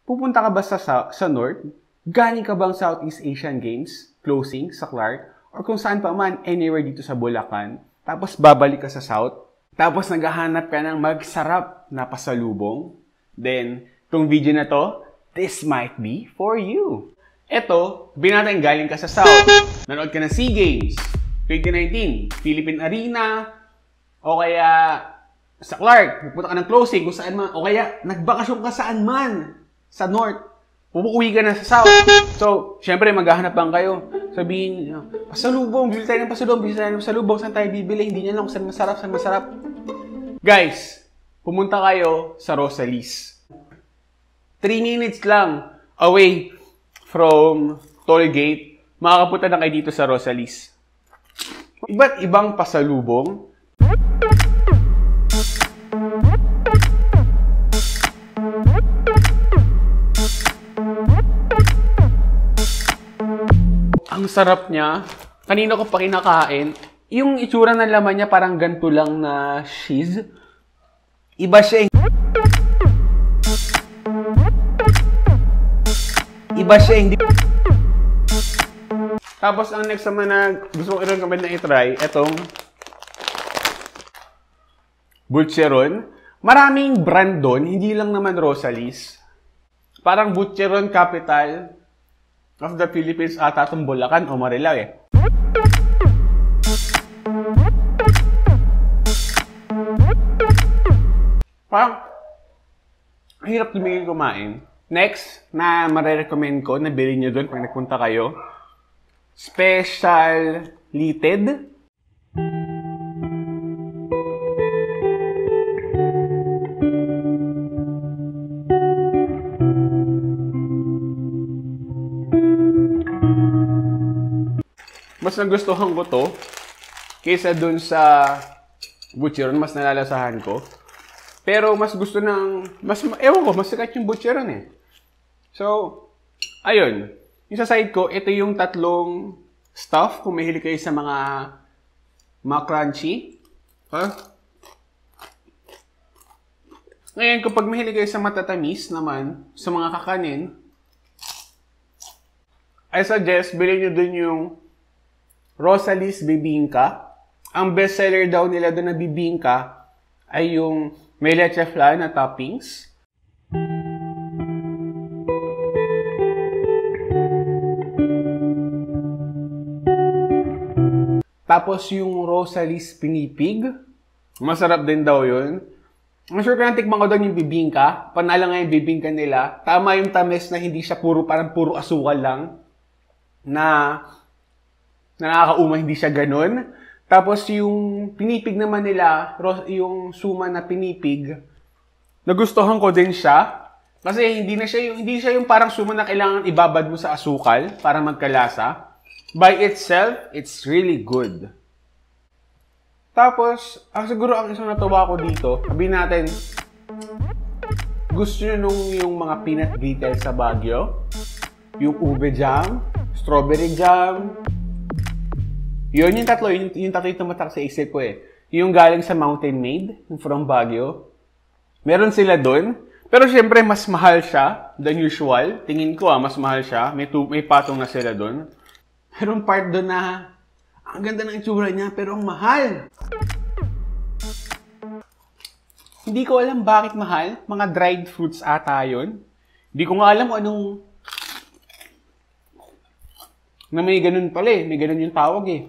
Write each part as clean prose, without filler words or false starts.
pupunta ka ba sa North? Galing ka bang Southeast Asian Games, closing sa Clark, or kung saan pa man, anywhere dito sa Bulacan, tapos babalik ka sa South, tapos naghahanap ka ng magsarap na pasalubong, then, itong video na to, this might be for you. Eto, binatang galing ka sa South, nanood ka ng SEA Games, 2019, Philippine Arena, o kaya sa Clark, pupunta ka ng closing kung saan man, o kaya nagbakasyon ka saan man sa North, uuwi ka na sa South. So, syempre, maghahanap bang kayo? Sabihin, pasalubong, bili tayo ng pasalubong, saan tayo bibili? Hindi niya lang kung saan masarap. Guys, pumunta kayo sa Rosalie's. 3 minutes lang away from toll gate, makakapunta na kayo dito sa Rosalie's. Iba't ibang pasalubong. Ang sarap niya. Kanina ko pa kinakain. Yung itsura ng laman niya parang ganito lang na cheese. Iba siya hindi. Tapos ang next naman na gusto ko i-recommend na i-try, etong Butcheron. Maraming brand doon, hindi lang naman Rosalie's. Parang Butcheron capital of the Philippines ata itong Bulacan o Marilao eh. Parang hirap tumingin kumain. Next na marirecommend ko na bilhin nyo doon pag nagpunta kayo, Special Litted. Mas nagustuhan ko to kaysa dun sa Butcheron, mas nalalasahan ko. Pero mas gusto ng, ewan ko, mas sikat yung Butcheron eh. So, ayun. Yung sa side ko, ito yung tatlong stuff. Kung mahilig kayo sa mga crunchy. Ngayon, kapag mahilig kayo sa matatamis naman, sa mga kakanin, I suggest, bilhin nyo dun yung Rosalie's Bibingka. Ang bestseller daw nila doon na bibingka ay yung may leche flan na toppings. Tapos yung Rosalie's Pinipig. Masarap din daw yun. I'm sure ka natikman ko doon yung bibingka. Panala nga yung bibingka nila. Tama yung tamis na hindi siya parang puro asukal lang. Na nakakauma, hindi siya ganun. Tapos yung pinipig naman nila, yung suma na pinipig, nagustuhan ko din siya. Kasi hindi siya yung parang suma na kailangan ibabad mo sa asukal para magkalasa. By itself, it's really good. Tapos, siguro ang isang natuwa ko dito, sabihin natin, gusto nyo yung mga peanut brittle sa Baguio, yung ube jam, strawberry jam, yun yung tatlo yung tumatak sa isip ko eh. Yung galing sa Mountain Maid, yung from Baguio. Meron sila doon. Pero syempre, mas mahal siya than usual. Tingin ko mas mahal siya. May patong na sila doon. Merong part doon na, ang ganda ng itsura niya, pero ang mahal. Hindi ko alam bakit mahal. Mga dried fruits ata yun. Hindi ko nga alam kung anong na may ganun pala eh. May ganun yung tawag eh.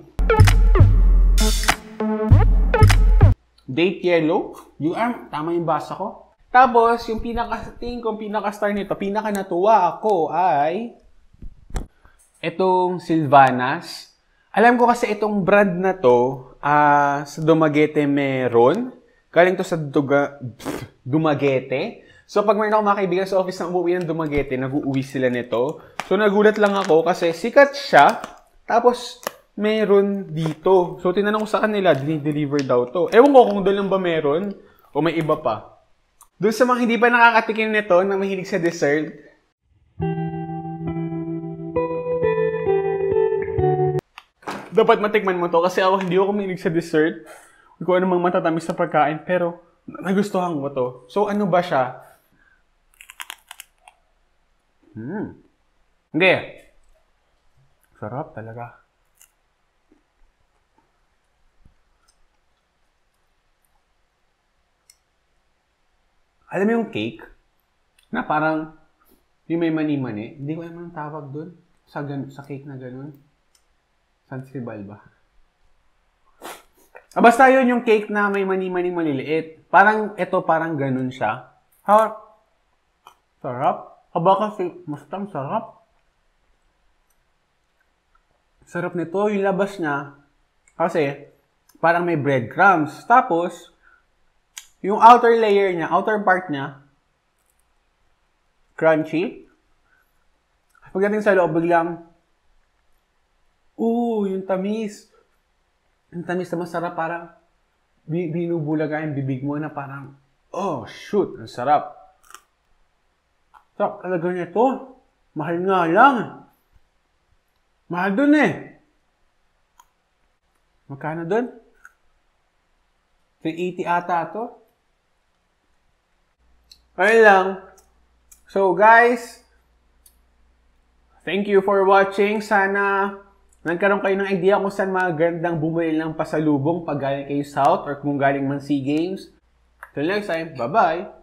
Date yellow. Tama yung basa ko. Tapos, yung pinaka-star nito, pinaka-natuwa ako ay itong Sylvanas. Alam ko kasi itong brand na to, sa Dumaguete meron. Galing to sa Dumaguete. So, pag mayroon ako mga kaibigan sa office na umuwi ng Dumaguete, nag-uuwi sila nito. So, nagulat lang ako kasi sikat siya. Tapos, meron dito. So, tinanong ko sa kanila, deliver daw to. Ewan ko kung doon lang ba meron o may iba pa. Doon sa mga hindi pa nakakatikim nito na mahilig sa dessert, dapat matikman mo to kasi hindi ako mahilig sa dessert. Hindi ko anumang matatamis sa pagkain pero nagustuhan ko to. So, ano ba siya? Hindi. Sarap talaga. Alam mo yung cake? Na parang yung may mani-mani. Hindi ko alam ang tawag doon. Sa cake na ganun. Sansribal ba? Basta yun yung cake na may mani-mani maliliit. Parang, ito parang ganun siya. Sarap. Kasi, mustang sarap. Sarap nito. Yung labas niya, kasi, parang may breadcrumbs. Tapos, yung outer layer niya, outer part niya, crunchy. Pagdating sa loob, biglang, yung tamis. Yung tamis na masarap, parang binubulaga yung bibig mo na parang, oh, shoot, ang sarap. Sarap talaga nito. Mahal nga lang. Mahal dun eh. Magkano dun? 380 ata to. Ayun lang. So guys, thank you for watching. Sana nagkaroon kayo ng idea kung saan magandang bumili ng pasalubong pag galing kayo South or kung galing man SEA Games. Till next time, bye-bye!